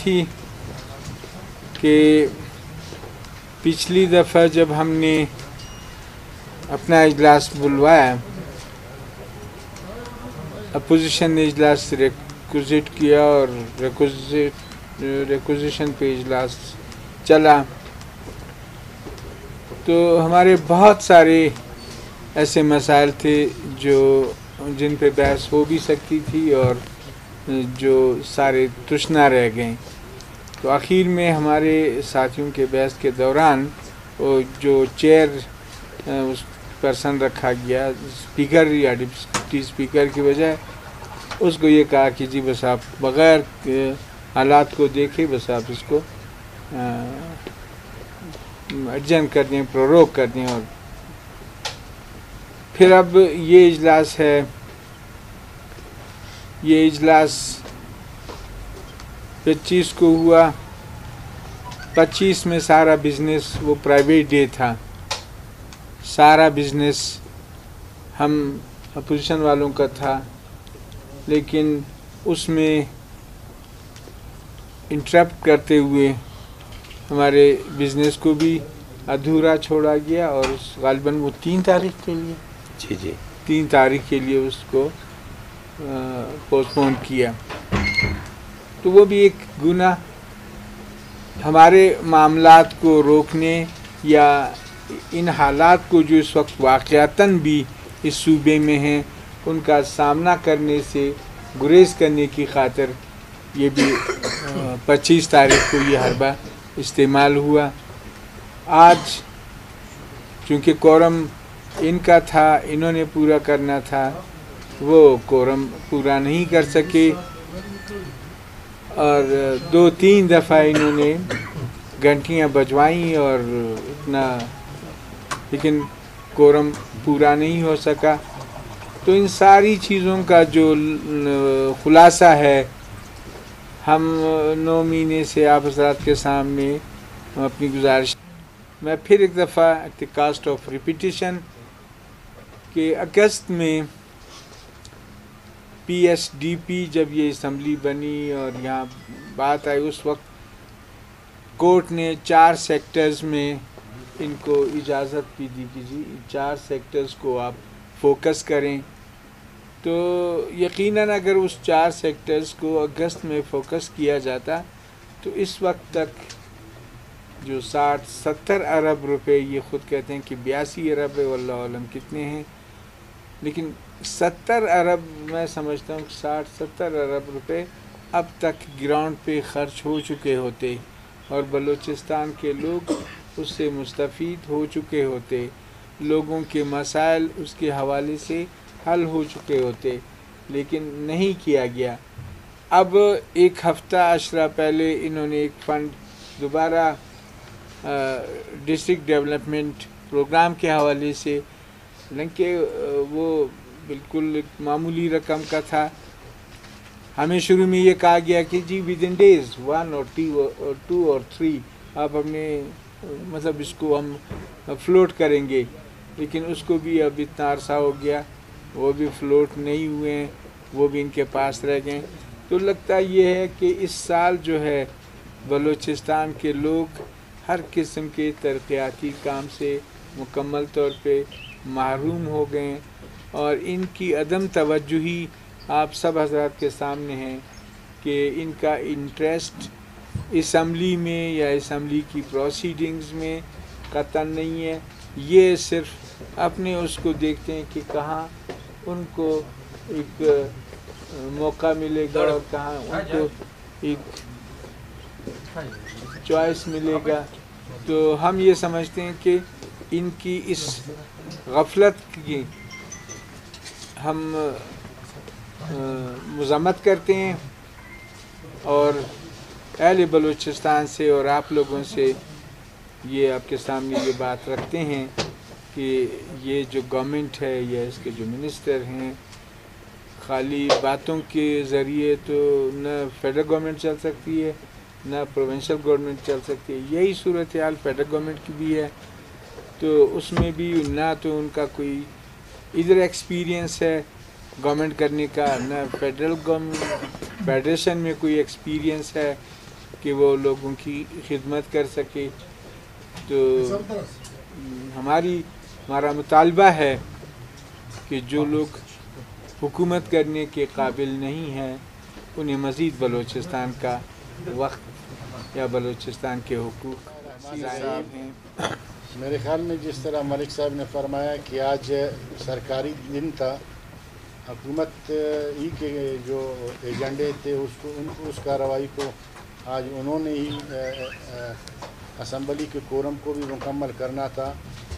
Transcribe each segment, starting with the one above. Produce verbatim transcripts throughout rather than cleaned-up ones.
تھی کہ پچھلی دفعہ جب ہم نے اپنا اجلاس بلوایا، اپوزیشن نے اجلاس ریکوزیٹ کیا اور ریکوزیٹ ریکوزیشن پہ اجلاس چلا، تو ہمارے بہت سارے ایسے مسائل تھے جو جن پہ بحث ہو بھی سکتی تھی اور جو سارے تشنا رہ گئے. تو آخر میں ہمارے ساتھیوں کے بحث کے دوران جو چیئر اس پرسن رکھا گیا، اسپیکر یا ڈپٹی اسپیکر کی بجائے، اس کو یہ کہا کہ جی بس آپ بغیر حالات کو دیکھے بس آپ اس کو ایڈجن کر دیں، پروروگ کر دیں. اور پھر اب یہ اجلاس ہے، یہ اجلاس پچیس کو ہوا. پچیس میں سارا بزنس، وہ پرائیویٹ ڈے تھا، سارا بزنس ہم اپوزیشن والوں کا تھا، لیکن اس میں انٹرپٹ کرتے ہوئے ہمارے بزنس کو بھی ادھورا چھوڑا گیا اور غالباً وہ تین تاریخ کے لیے جی جی تین تاریخ کے لیے اس کو پوسٹ پون کیا. تو وہ بھی ایک گناہ، ہمارے معاملات کو روکنے یا ان حالات کو جو اس وقت واقعتاً بھی اس صوبے میں ہیں ان کا سامنا کرنے سے گریز کرنے کی خاطر یہ بھی پچیس تاریخ کو یہ حربہ استعمال ہوا. آج چونکہ کورم ان کا تھا، انہوں نے پورا کرنا تھا، وہ کورم پورا نہیں کر سکے اور دو تین دفعہ انہوں نے گھنٹیاں بجوائیں اور اتنا، لیکن کورم پورا نہیں ہو سکا. تو ان ساری چیزوں کا جو خلاصہ ہے، ہم نو مہینے سے آپ حضرات کے سامنے ہم اپنی گزارش، میں پھر ایک دفعہ at the cost of repetition کہ اگست میں پی ایس ڈی پی جب یہ اسمبلی بنی اور یہاں بات آئی، اس وقت کورٹ نے چار سیکٹرز میں ان کو اجازت بھی دی کہ جی چار سیکٹرز کو آپ فوکس کریں. تو یقیناً اگر اس چار سیکٹرز کو اگست میں فوکس کیا جاتا تو اس وقت تک جو ساٹھ ستر ارب روپے، یہ خود کہتے ہیں کہ بیاسی ارب ہے، واللہ عالم کتنے ہیں، لیکن ستر ارب میں سمجھتا ہوں ساٹھ ستر ارب روپے اب تک گراؤنڈ پہ خرچ ہو چکے ہوتے اور بلوچستان کے لوگ اس سے مستفید ہو چکے ہوتے، لوگوں کے مسائل اس کے حوالے سے حل ہو چکے ہوتے، لیکن نہیں کیا گیا. اب ایک ہفتہ عشرہ پہلے انہوں نے ایک فنڈ دوبارہ ڈسٹرکٹ ڈیولپمنٹ پروگرام کے حوالے سے، حالانکہ وہ بالکل ایک معمولی رقم کا تھا. ہمیں شروع میں یہ کہا گیا کہ جی ود ان ڈیز ون اور ٹو اور تھری آپ اپنے مطلب اس کو ہم فلوٹ کریں گے، لیکن اس کو بھی اب اتنا عرصہ ہو گیا، وہ بھی فلوٹ نہیں ہوئے ہیں، وہ بھی ان کے پاس رہ گئے. تو لگتا یہ ہے کہ اس سال جو ہے بلوچستان کے لوگ ہر قسم کے ترقیاتی کام سے مکمل طور پہ محروم ہو گئے ہیں اور ان کی عدم توجہی آپ سب حضرات کے سامنے ہیں کہ ان کا انٹرسٹ اسمبلی میں یا اسمبلی کی پروسیڈنگز میں قطعاً نہیں ہے. یہ صرف اپنے اس کو دیکھتے ہیں کہ کہاں ان کو ایک موقع ملے گا اور کہاں ان کو ایک چوائس ملے گا. تو ہم یہ سمجھتے ہیں کہ ان کی اس غفلت کی ہم مذمت کرتے ہیں اور اہل بلوچستان سے اور آپ لوگوں سے یہ آپ کے سامنے یہ بات رکھتے ہیں کہ یہ جو گورنمنٹ ہے یا اس کے جو منسٹر ہیں، خالی باتوں کے ذریعے تو نہ فیڈرل گورنمنٹ چل سکتی ہے نہ پروونشل گورنمنٹ چل سکتی ہے. یہی صورتحال فیڈرل گورنمنٹ کی بھی ہے. تو اس میں بھی نہ تو ان کا کوئی ادھر ایکسپیرینس ہے گورنمنٹ کرنے کا، نہ فیڈرل گورنمنٹ فیڈریشن میں کوئی ایکسپیرینس ہے. کہ وہ لوگوں کی خدمت کر سکے. تو ہماری ہمارا مطالبہ ہے کہ جو لوگ حکومت کرنے کے قابل نہیں ہیں انہیں مزید بلوچستان کا وقت یا بلوچستان کے حقوق ہیں. میرے خیال میں جس طرح ملک صاحب نے فرمایا کہ آج سرکاری دن تھا، حکومت ہی کے جو ایجنڈے تھے اس کو ان اس کارروائی کو آج انہوں نے ہی اسمبلی کے کورم کو بھی مکمل کرنا تھا.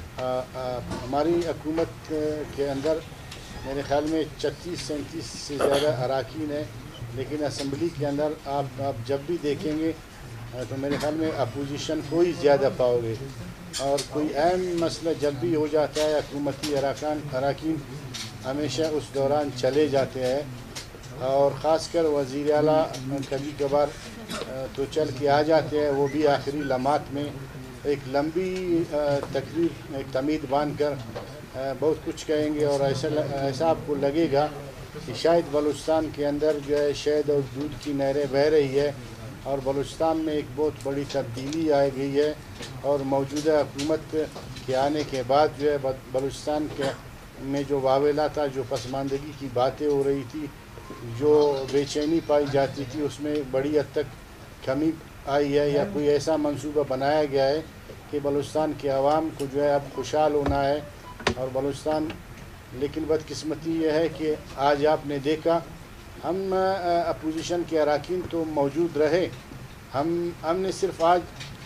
ہماری حکومت کے اندر میرے خیال میں چھتیس سینتیس سے زیادہ اراکین ہیں، لیکن اسمبلی کے اندر آپ آپ جب بھی دیکھیں گے تو میرے خیال میں اپوزیشن کو ہی زیادہ پاؤ گے. اور کوئی اہم مسئلہ جب بھی ہو جاتا ہے حکومتی اراکان اراکین ہمیشہ اس دوران چلے جاتے ہیں، اور خاص کر وزیر اعلیٰ کبھی کبھار تو چل کے آ جاتے ہیں، وہ بھی آخری لمحات میں ایک لمبی تقریر ایک تمید باندھ کر بہت کچھ کہیں گے، اور ایسا ایسا آپ کو لگے گا کہ شاید بلوچستان کے اندر جو ہے شہد اور دودھ کی نہریں بہہ رہی ہے اور بلوچستان میں ایک بہت بڑی تبدیلی آ گئی ہے. اور موجودہ حکومت کے آنے کے بعد جو ہے بلوچستان کے میں جو واویلا تھا، جو پسماندگی کی باتیں ہو رہی تھی، جو بے چینی پائی جاتی تھی، اس میں بڑی حد تک کمی آئی ہے، یا کوئی ایسا منصوبہ بنایا گیا ہے کہ بلوچستان کے عوام کو جو ہے اب خوشحال ہونا ہے. اور بلوچستان لیکن بدقسمتی یہ ہے کہ آج آپ نے دیکھا ہم اپوزیشن کے اراکین تو موجود رہے، ہم ہم نے صرف آج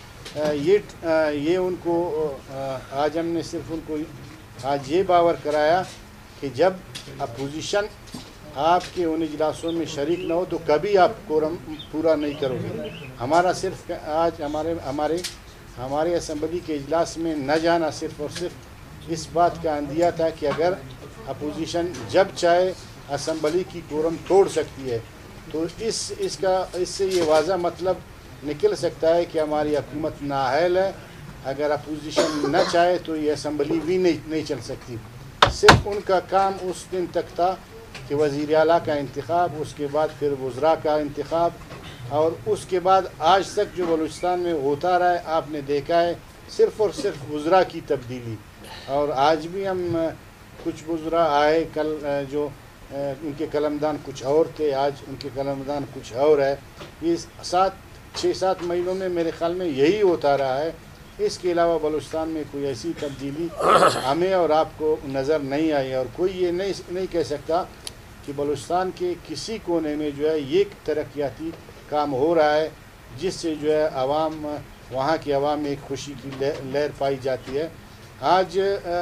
یہ یہ ان کو آج ہم نے صرف ان کو آج یہ باور کرایا کہ جب اپوزیشن آپ کے ان اجلاسوں میں شریک نہ ہو تو کبھی آپ کورم پورا نہیں کرو گے. ہمارا صرف آج ہمارے ہمارے ہمارے اسمبلی کے اجلاس میں نہ جانا صرف اور صرف اس بات کا اندیہ تھا کہ اگر اپوزیشن جب چاہے اسمبلی کی کورم توڑ سکتی ہے، تو اس اس کا اس سے یہ واضح مطلب نکل سکتا ہے کہ ہماری حکومت نااہل ہے. اگر اپوزیشن نہ چاہے تو یہ اسمبلی بھی نہیں نہیں چل سکتی. صرف ان کا کام اس دن تک تھا کہ وزیر اعلیٰ کا انتخاب، اس کے بعد پھر وزراء کا انتخاب، اور اس کے بعد آج تک جو بلوچستان میں ہوتا رہا ہے آپ نے دیکھا ہے صرف اور صرف وزراء کی تبدیلی. اور آج بھی ہم کچھ وزراء آئے کل جو ان کے قلمدان کچھ اور تھے، آج ان کے قلمدان کچھ اور ہے. یہ سات چھ سات مہینوں میں میرے خیال میں یہی ہوتا رہا ہے. اس کے علاوہ بلوچستان میں کوئی ایسی تبدیلی ہمیں اور آپ کو نظر نہیں آئی، اور کوئی یہ نہیں نہیں کہہ سکتا کہ بلوچستان کے کسی کونے میں جو ہے یہ ترقیاتی کام ہو رہا ہے جس سے جو ہے عوام وہاں کی عوام میں ایک خوشی کی لہر پائی جاتی ہے. آج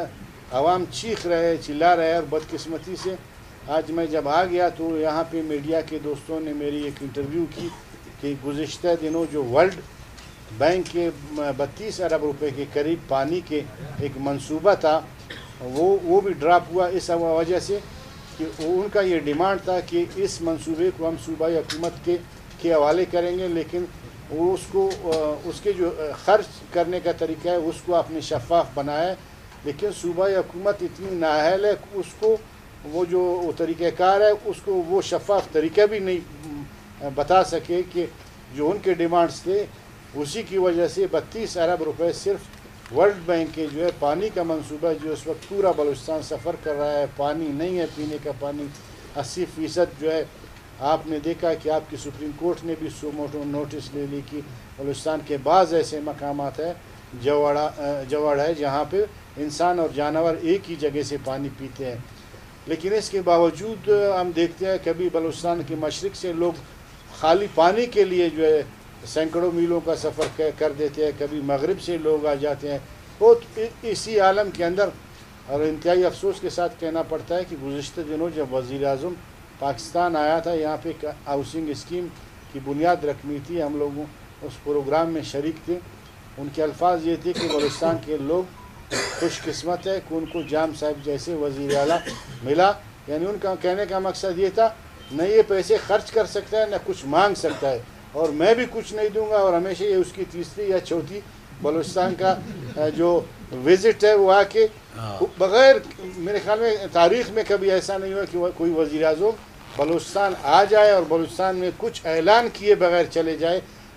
عوام چیخ رہے چلا رہے، اور بدقسمتی سے آج میں جب آ گیا تو یہاں پہ میڈیا کے دوستوں نے میری ایک انٹرویو کی کہ گزشتہ دنوں جو ورلڈ بینک کے بتیس ارب روپے کے قریب پانی کے ایک منصوبہ تھا وہ وہ بھی ڈراپ ہوا اس وجہ سے کہ ان کا یہ ڈیمانڈ تھا کہ اس منصوبے کو ہم صوبائی حکومت کے کے حوالے کریں گے، لیکن وہ اس کو اس کے جو خرچ کرنے کا طریقہ ہے اس کو آپ نے شفاف بنایا ہے. لیکن صوبائی حکومت اتنی نااہل ہے اس کو وہ جو طریقہ کار ہے اس کو وہ شفاف طریقہ بھی نہیں بتا سکے کہ جو ان کے ڈیمانڈز تھے. اسی کی وجہ سے بتیس ارب روپے صرف ورلڈ بینک کے جو ہے پانی کا منصوبہ جو اس وقت پورا بلوچستان سفر کر رہا ہے، پانی نہیں ہے پینے کا پانی اسی فیصد جو ہے. آپ نے دیکھا کہ آپ کی سپریم کورٹ نے بھی سو موٹو نوٹس لے لی کہ بلوچستان کے بعض ایسے مقامات ہیں جواڑا جواڑ ہے جہاں پہ انسان اور جانور ایک ہی جگہ سے پانی پیتے ہیں. لیکن اس کے باوجود ہم دیکھتے ہیں کبھی بلوچستان کے مشرق سے لوگ خالی پانی کے لیے جو ہے سینکڑوں میلوں کا سفر کر دیتے ہیں، کبھی مغرب سے لوگ آ جاتے ہیں. بہت اسی عالم کے اندر اور انتہائی افسوس کے ساتھ کہنا پڑتا ہے کہ گزشتہ دنوں جب وزیر اعظم پاکستان آیا تھا یہاں پہ ایک ہاؤسنگ اسکیم کی بنیاد رکھنی تھی، ہم لوگوں اس پروگرام میں شریک تھے. ان کے الفاظ یہ تھے کہ بلوچستان کے لوگ خوش قسمت ہے کہ ان کو جام صاحب جیسے وزیر اعلیٰ ملا. یعنی ان کا کہنے کا مقصد یہ تھا نہ یہ پیسے خرچ کر سکتا ہے نہ کچھ مانگ سکتا ہے، اور میں بھی کچھ نہیں دوں گا. اور ہمیشہ یہ اس کی تیسری یا چوتھی بلوچستان کا جو وزٹ ہے وہ آ کے بغیر میرے خیال میں تاریخ میں کبھی ایسا نہیں ہوا کہ کوئی وزیر اعظم بلوچستان آ جائے اور بلوچستان میں کچھ اعلان کیے بغیر چلے جائے.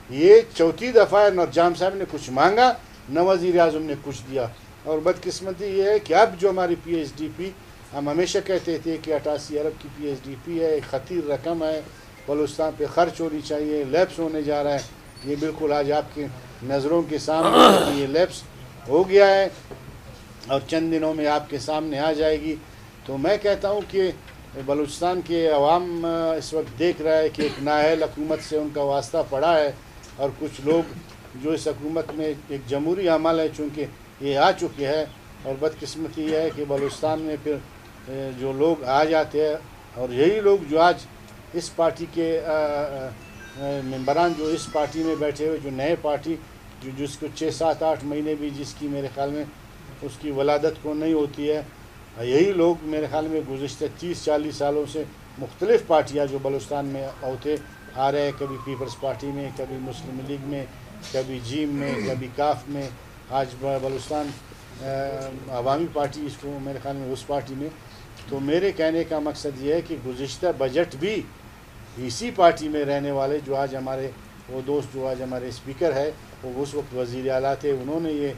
یہ چوتھی دفعہ نہ جام صاحب نے کچھ مانگا نہ وزیر اعظم نے کچھ دیا. اور بدقسمتی یہ ہے کہ اب جو ہماری پی ایس ڈی پی، ہم ہمیشہ کہتے تھے کہ اٹھاسی ارب کی پی ایس ڈی پی ہے، ایک خطیر رقم ہے، بلوچستان پہ خرچ ہونی چاہیے، لیپس ہونے جا رہا ہے. یہ بالکل آج آپ کی نظروں کے سامنے یہ لیپس ہو گیا ہے اور چند دنوں میں آپ کے سامنے آ جائے گی. تو میں کہتا ہوں کہ بلوچستان کے عوام اس وقت دیکھ رہا ہے کہ ایک نااہل حکومت سے ان کا واسطہ پڑا ہے، اور کچھ لوگ جو اس حکومت میں ایک جمہوری عمل ہے چونکہ یہ آ چکے ہے. اور بدقسمتی یہ ہے کہ بلوچستان میں پھر جو لوگ آ جاتے ہیں، اور یہی لوگ جو آج اس پارٹی کے ممبران جو اس پارٹی میں بیٹھے ہوئے، جو نئے پارٹی جو جس کو چھ سات آٹھ مہینے بھی جس کی میرے خیال میں اس کی ولادت کو نہیں ہوتی ہے، یہی لوگ میرے خیال میں گزشتہ تیس چالیس سالوں سے مختلف پارٹیاں جو بلوچستان میں ہوتے آ رہے ہیں، کبھی پیپلز پارٹی میں، کبھی مسلم لیگ میں، کبھی جیم میں، کبھی کاف میں، آج بلوچستان عوامی پارٹی اس کو میرے خیال میں اس پارٹی میں. تو میرے کہنے کا مقصد یہ ہے کہ گزشتہ بجٹ بھی اسی پارٹی میں رہنے والے جو آج ہمارے وہ دوست جو آج ہمارے اسپیکر ہے، وہ اس وقت وزیر اعلیٰ تھے، انہوں نے یہ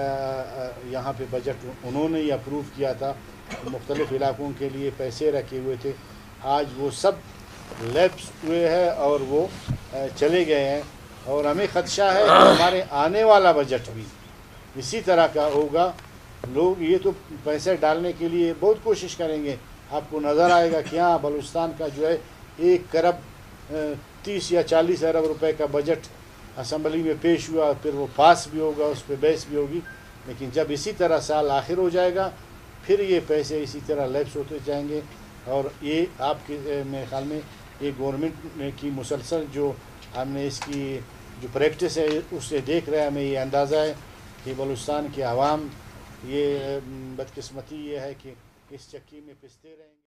یہاں پہ بجٹ انہوں نے یہ اپروو کیا تھا، مختلف علاقوں کے لیے پیسے رکھے ہوئے تھے. آج وہ سب لیپس ہوئے ہیں اور وہ چلے گئے ہیں، اور ہمیں خدشہ ہے کہ ہمارے آنے والا بجٹ بھی اسی طرح کا ہوگا. لوگ یہ تو پیسے ڈالنے کے لیے بہت کوشش کریں گے. آپ کو نظر آئے گا کہ ہاں بلوچستان کا جو ہے ایک کرب تیس یا چالیس ارب روپے کا بجٹ اسمبلی میں پیش ہوا، پھر وہ پاس بھی ہوگا، اس پہ بحث بھی ہوگی. لیکن جب اسی طرح سال آخر ہو جائے گا پھر یہ پیسے اسی طرح لیپس ہوتے جائیں گے. اور یہ آپ کے میرے خیال میں یہ گورنمنٹ کی مسلسل جو ہم نے اس کی جو پریکٹس ہے اس سے دیکھ رہے ہیں، ہمیں یہ اندازہ ہے کہ بلوچستان کے عوام یہ بدقسمتی یہ ہے کہ اس چکی میں پستے رہیں گے.